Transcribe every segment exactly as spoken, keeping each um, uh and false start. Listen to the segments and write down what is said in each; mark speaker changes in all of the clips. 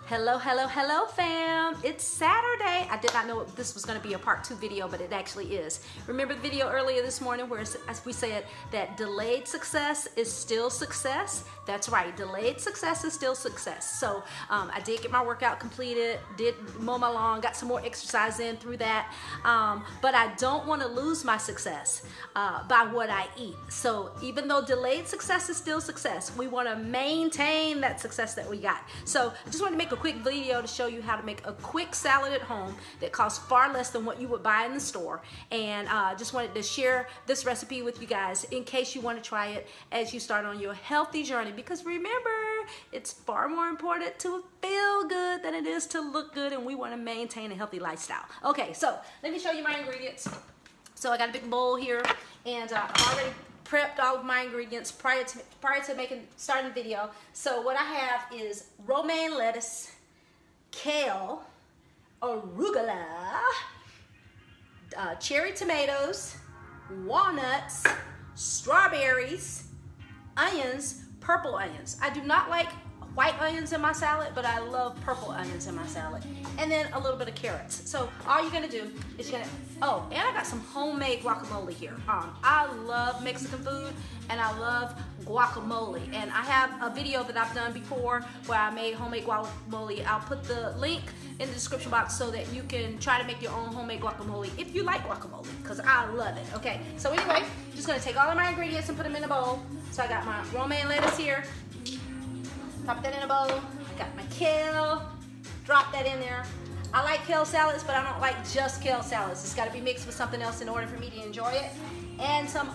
Speaker 1: Hello, hello, hello fam. It's Saturday. I did not know this was going to be a part two video, but it actually is. Remember the video earlier this morning where as we said that delayed success is still success? That's right, delayed success is still success. So um, I did get my workout completed, did mow my lawn, got some more exercise in through that. Um, but I don't want to lose my success uh, by what I eat. So even though delayed success is still success, we want to maintain that success that we got. So I just wanted to make a quick video to show you how to make a quick salad at home that costs far less than what you would buy in the store. And I uh, just wanted to share this recipe with you guys in case you want to try it as you start on your healthy journey. Because remember, it's far more important to feel good than it is to look good, and we want to maintain a healthy lifestyle. Okay, so let me show you my ingredients. So I got a big bowl here, and uh, I've already prepped all of my ingredients prior to prior to making starting the video. So what I have is romaine lettuce, kale, arugula, uh, cherry tomatoes, walnuts, strawberries, onions, purple onions. I do not like white onions in my salad, but I love purple onions in my salad. And then a little bit of carrots. So all you're gonna do is you're gonna, oh, and I got some homemade guacamole here. Um, I love Mexican food and I love guacamole. And I have a video that I've done before where I made homemade guacamole. I'll put the link in the description box so that you can try to make your own homemade guacamole if you like guacamole, because I love it. Okay, so anyway, I'm just gonna take all of my ingredients and put them in a bowl. So I got my romaine lettuce here. Pop that in a bowl. I got my kale. Drop that in there. I like kale salads, but I don't like just kale salads. It's got to be mixed with something else in order for me to enjoy it. And some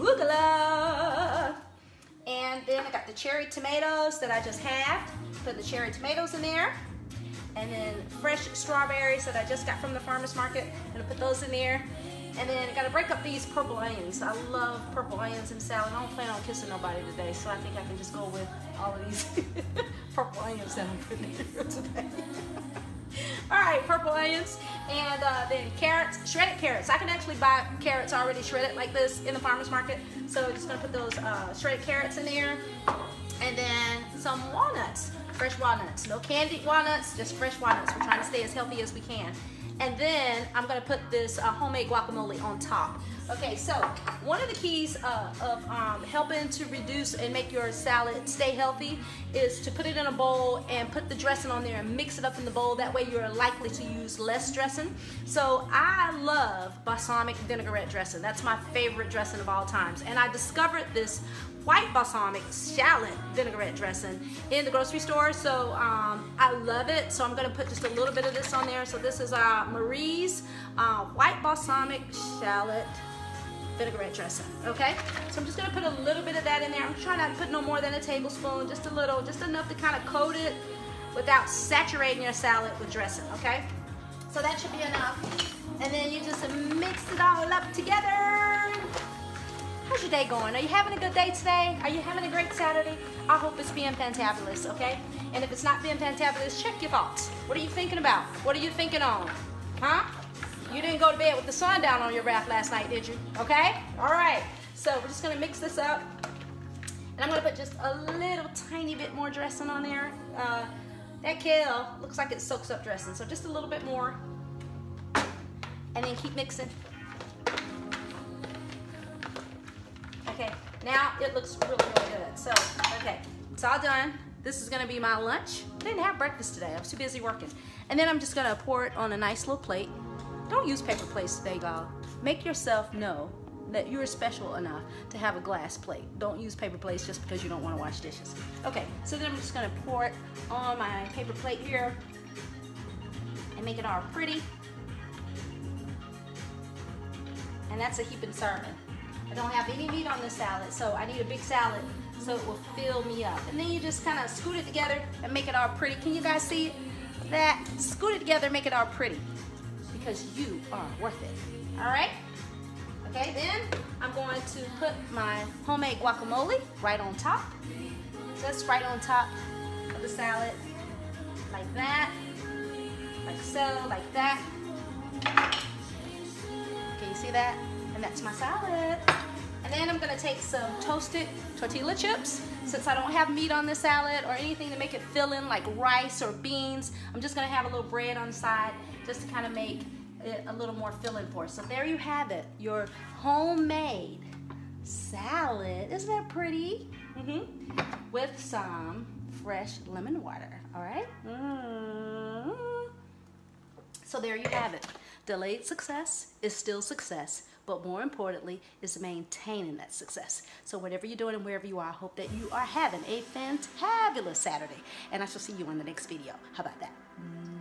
Speaker 1: arugula. And then I got the cherry tomatoes that I just halved. Put the cherry tomatoes in there. And then fresh strawberries that I just got from the farmer's market. I'm gonna put those in there. And then I gotta break up these purple onions. I love purple onions in salad. I don't plan on kissing nobody today, so I think I can just go with all of these purple onions that I'm putting in here today. All right, purple onions, and uh, then carrots, shredded carrots. I can actually buy carrots already shredded like this in the farmer's market. So I'm just gonna put those uh, shredded carrots in there, and then some walnuts, fresh walnuts. No candied walnuts, just fresh walnuts. We're trying to stay as healthy as we can. And then I'm gonna put this uh, homemade guacamole on top. Okay, so one of the keys uh, of um, helping to reduce and make your salad stay healthy is to put it in a bowl and put the dressing on there and mix it up in the bowl. That way you're likely to use less dressing. So I love balsamic vinaigrette dressing. That's my favorite dressing of all times. And I discovered this white balsamic shallot vinaigrette dressing in the grocery store. So um, I love it. So I'm gonna put just a little bit of this on there. So this is uh, Marie's uh, white balsamic shallot vinaigrette dressing, okay? So I'm just gonna put a little bit of that in there. I'm trying not to put no more than a tablespoon, just a little, just enough to kind of coat it without saturating your salad with dressing, okay? So that should be enough. And then you just mix it all up together. How's your day going? Are you having a good day today? Are you having a great Saturday? I hope it's being fantabulous, okay? And if it's not being fantabulous, check your thoughts. What are you thinking about? What are you thinking on? Huh? You didn't go to bed with the sun down on your wrap last night, did you? Okay? All right. So we're just gonna mix this up. And I'm gonna put just a little tiny bit more dressing on there. Uh, that kale looks like it soaks up dressing, so just a little bit more. And then keep mixing. Okay, now it looks really, really good. So, okay, it's all done. This is gonna be my lunch. I didn't have breakfast today, I was too busy working. And then I'm just gonna pour it on a nice little plate. Don't use paper plates today, y'all. Make yourself know that you're special enough to have a glass plate. Don't use paper plates just because you don't wanna wash dishes. Okay, so then I'm just gonna pour it on my paper plate here and make it all pretty. And that's a heaping serving. I don't have any meat on this salad, so I need a big salad so it will fill me up. And then you just kind of scoot it together and make it all pretty. Can you guys see that? Scoot it together and make it all pretty because you are worth it. All right? Okay, then I'm going to put my homemade guacamole right on top. Just right on top of the salad, like that, like so, like that. Can you see that? And that's my salad. And then I'm gonna take some toasted tortilla chips. Since I don't have meat on the salad or anything to make it fill in like rice or beans, I'm just gonna have a little bread on the side just to kind of make it a little more filling for us. So there you have it, your homemade salad. Isn't that pretty? Mm-hmm. With some fresh lemon water, all right? Mm-hmm. So there you have it. Delayed success is still success, but more importantly is maintaining that success. So whatever you're doing and wherever you are, I hope that you are having a fantabulous Saturday, and I shall see you in the next video. How about that?